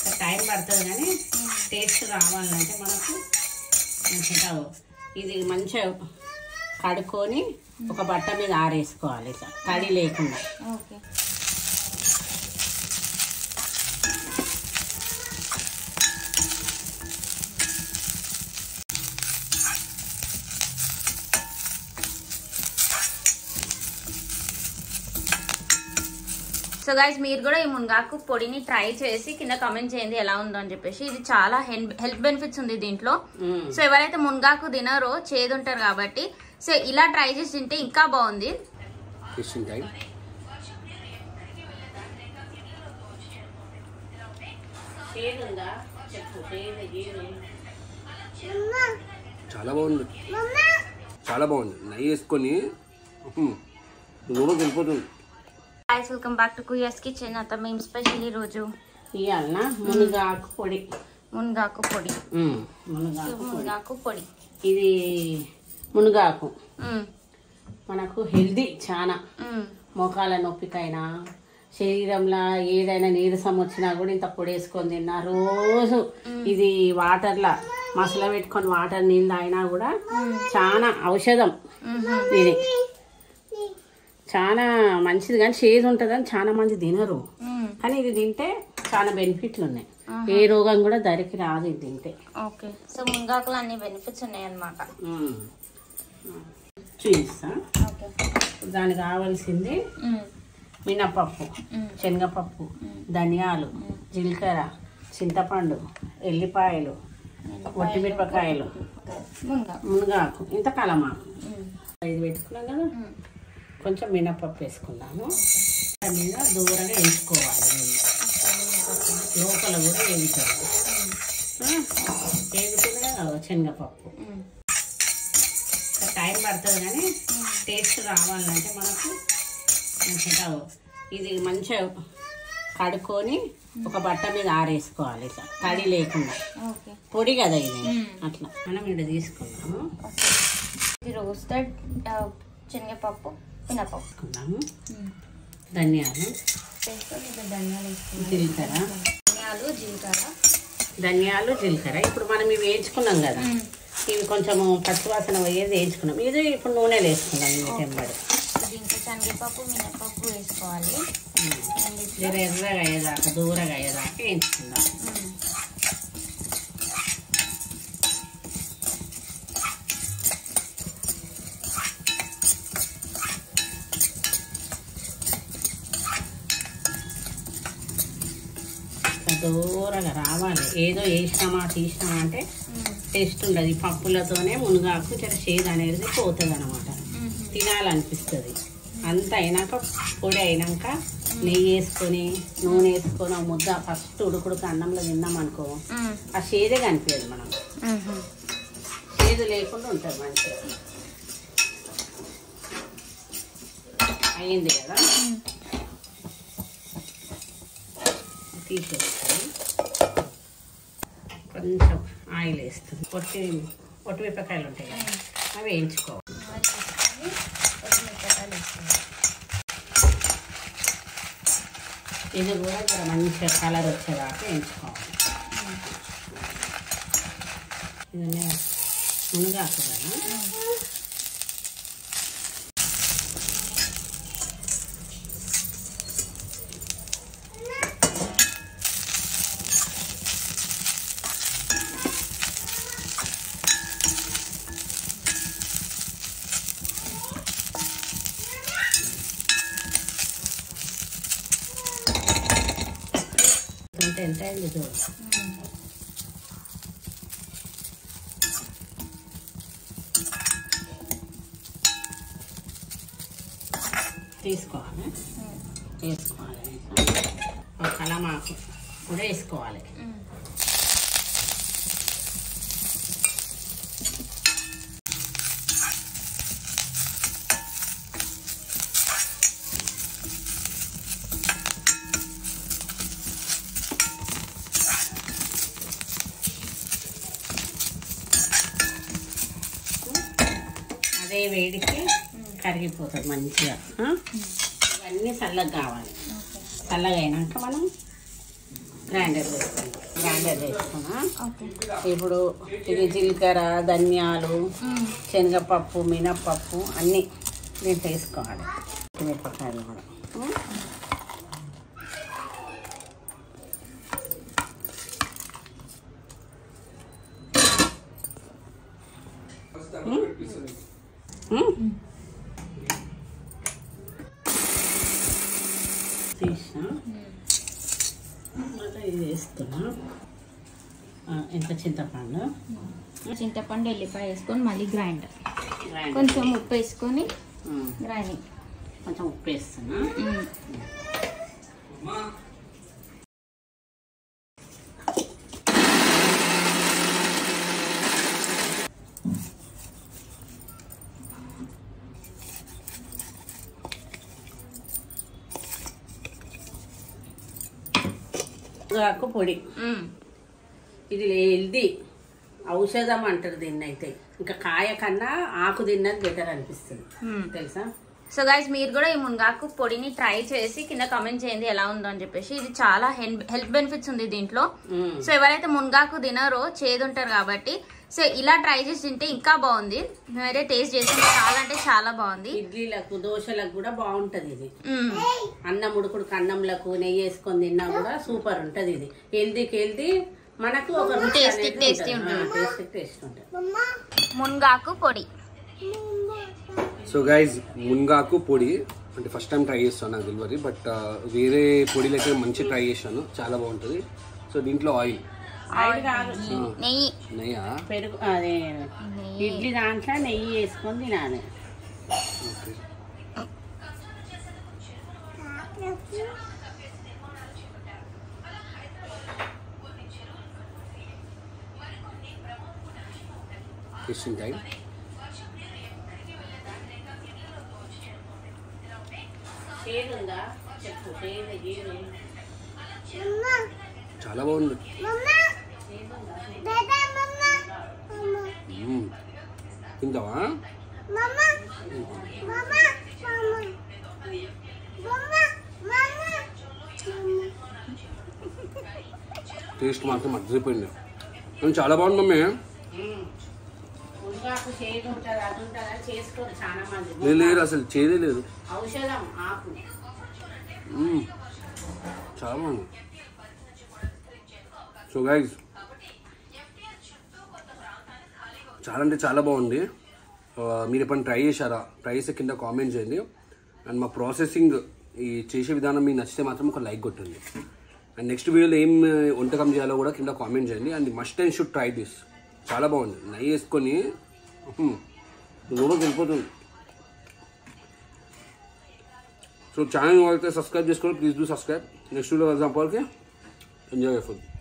Time పడుతుంది కానీ taste రావాలంటే మనకు మంచిగా ఇది మంచిగా కడుక్కొని ఒక బట్ట మీద ఆరేసుకోవాలి ఇట్లా తడి లేకుండా. ఓకే. సో గైస్ మీరు కూడా ఈ మునగాకు పొడిని ట్రై చేసి కింద కామెంట్ చేయండి ఎలా ఉందో అని చెప్పేసి. ఇది చాలా హెల్త్ బెనిఫిట్స్ ఉంది దీంట్లో. సో ఎవరైతే మునగాకు తినారో చేదుంటారు కాబట్టి సో ఇలా ట్రై చేసి తింటే ఇంకా బాగుంది. చాలా బాగుంది, చాలా బాగుంది. నెయ్యి వేసుకొని నూనె వెళ్ళిపోతుంది. గైస్ వెల్కమ్ బ్యాక్ టు కుయాస్ కిచెన్. అత్త మేము స్పెషల్ ఈ రోజు ఇవాళ మునగాకు పొడి. మునగాకు పొడి. మునగాకు పొడి. ఇది మునగాకు మనకు హెల్దీ చాలా. మోకాల నొప్పికైనా శరీరంలో ఏదైనా నీరసం వచ్చినా కూడా ఇంత పొడి వేసుకొని తిన్నా రోజు. ఇది వాటర్లా మసాలా పెట్టుకొని వాటర్ నీళ్ళు తాగినా కూడా చాలా ఔషధం. ఇది చాలా మంచిది కానీ చేదు ఉంటుందని చాలా మంది తినరు. కానీ ఇది తింటే చాలా బెనిఫిట్లు ఉన్నాయి. ఏ రోగం కూడా దరికి రాదు ఇది తింటే. ఓకే. సో మునగాకులో అన్ని బెనిఫిట్స్ ఉన్నాయి అన్నమాట. చూపిస్తా. దానికి కావాల్సింది మినపప్పు, శనగపప్పు, ధనియాలు, జీలకర్ర, చింతపండు, ఎల్లిపాయలు, ఒట్టిమిరపకాయలు, మునగాకు, ఇంత కలమాకు. ఇది పెట్టుకున్నాం కదా. కొంచెం మినపప్పు వేసుకున్నాను. దాని మీద దూరంగా వేసుకోవాలి. లోపల కూడా వేగుతుంది. వేగుతుంది కదా శనగపప్పు. టైం పడుతుంది కానీ టేస్ట్ రావాలంటే మనకు మంచిగా ఇది మంచిగా కడుక్కొని ఒక బట్ట మీద ఆరేసుకోవాలి ఇట్లా తడి లేకుండా. పొడి కదా ఇది. అట్లా మనం ఇక్కడ తీసుకున్నాము. ఇది రోస్టెడ్ శనగపప్పు, మినపప్పు వేసుకున్నాము. ధనియాలు, జీలకర్ర, ధనియాలు, జీలకర్ర. ఇప్పుడు మనం ఇవి వేయించుకున్నాం కదా. ఇవి కొంచెము పచ్చివాసన పోయేది వేయించుకున్నాం. ఇది ఇప్పుడు నూనెలు వేసుకున్నాం. ఇవి తెంబడి దీంట్లో శనగపప్పు, మినపప్పు వేసుకోవాలి. ఎర్రగా అయ్యేదాకా దూరగా అయ్యేదాకా వేయించుకుందాం. దూరగా రావాలి. ఏదో వేసినామా తీసినామా అంటే టేస్ట్ ఉండదు. ఈ పప్పులతోనే మునగాకు చాలా చేదు అనేది పోతుంది అనమాట. తినాలనిపిస్తుంది. అంత అయినాక పొడి అయినాక నెయ్యి వేసుకొని నూనె వేసుకొని ముద్ద ఫస్ట్ ఉడుకుడుకు అన్నంలో తిన్నాం అనుకో ఆ చేదే కనిపించదు. మనం చేదు లేకుండా ఉంటుంది మంచిగా. అయ్యింది కదా. తీసేస్తాను. కొంచెం ఆయిల్ వేస్తుంది. పొట్టిమిరపకాయలు ఉంటాయి కదా అవి వేయించుకోవాలి. ఇది కూడా ఇక్కడ మంచిగా కలర్ వచ్చేదాకా వేయించుకోవాలి. ఇది మునగాకు కదా. ఎంత అయింది చూడు. తీసుకోవాలి. వేసుకోవాలి. ఒక కలమాకు కూడా వేసుకోవాలి. అదే వేడికి కరిగిపోతుంది మంచిగా. ఇవన్నీ చల్లగా కావాలి. చల్లగా అయినాక మనం గ్రైండర్ వేసుకుంటాం. గ్రైండర్ వేసుకున్నా. ఇప్పుడు ఇది జీలకర్ర, ధనియాలు, శనగపప్పు, మినప్పప్పు అన్నీ దీంట్లో వేసుకోవాలి. మిరపకాయలు కూడా తీసిన ఇది వేస్తున్నా. ఎంత చింతపండు ఎల్లిపాయ వేసుకొని మళ్ళీ గ్రైండర్, కొంచెం ఉప్పు వేసుకొని గ్రైండింగ్. కొంచెం ఉప్పు వేస్తున్నా. మునగాకు పొడి ఇది హెల్దీ ఔషధం అంటారు దీన్ని. అయితే ఇంకా కాయ కన్నా ఆకు తిన్నది బెటర్ అనిపిస్తుంది తెలుసా. సో గైస్ మీరు కూడా ఈ మునగాకు పొడిని ట్రై చేసి కింద కామెంట్ చేయండి ఎలా ఉందో అని చెప్పేసి. ఇది చాలా హెల్త్ బెనిఫిట్స్ ఉంది దీంట్లో. సో ఎవరైతే మునగాకు తినారో చేదుంటారు కాబట్టి సో ఇలా ట్రై చేసి తింటే ఇంకా బాగుంది. మేమైతే టేస్ట్ చేసి చాలా అంటే చాలా బాగుంది. ఇడ్లీలకు, దోశలకు కూడా బాగుంటది ఇది. అన్నం ఉడుకుడు అన్నంలకు నెయ్యి వేసుకొని తిన్నా కూడా సూపర్ ఉంటది. ఇది హెల్దీకి హెల్దీ, మనకు ఒక టేస్టీ ఉంటుంది. మునగాకు పొడి. సో గైజ్ మునగాకు పొడి అంటే ఫస్ట్ టైం ట్రై చేస్తాను నాకు తెలియదు, బట్ వేరే పొడిలు అయితే మంచి ట్రై చేశాను, చాలా బాగుంటుంది. సో దీంట్లో ఆయిల్ కాదు, నెయ్యా, పెరుగు, అదే ఇడ్లీ దాంట్లో నెయ్యి వేసుకొని తినాలి. Tasting time. చాలా బాగుంది. తింటావా? టేస్ట్ మాత్రం మర్చిపోయింది. చాలా బాగుంది మమ్మీ. లేదు అసలు చేదే లేదు, చాలా బాగుంది. సో గైస్ చాలా అంటే చాలా బాగుంది. మీరు ఎప్పుడైనా ట్రై చేశారా? ట్రై చేస్తే కింద కామెంట్ చేయండి. అండ్ మా ప్రాసెసింగ్ ఈ చేసే విధానం మీకు నచ్చితే మాత్రం ఒక లైక్ కొట్టండి. అండ్ నెక్స్ట్ వీడియోలో ఏం వంటకం చేయాలో కూడా కింద కామెంట్ చేయండి. And must and should try this. చాలా బాగుంది. నెయ్యి వేసుకొని కూడా వెళ్ళిపోతుంది. సో ఛానల్ అయితే సబ్స్క్రైబ్ చేసుకోండి, please do subscribe. Next video వెళ్దాం. Enjoy food.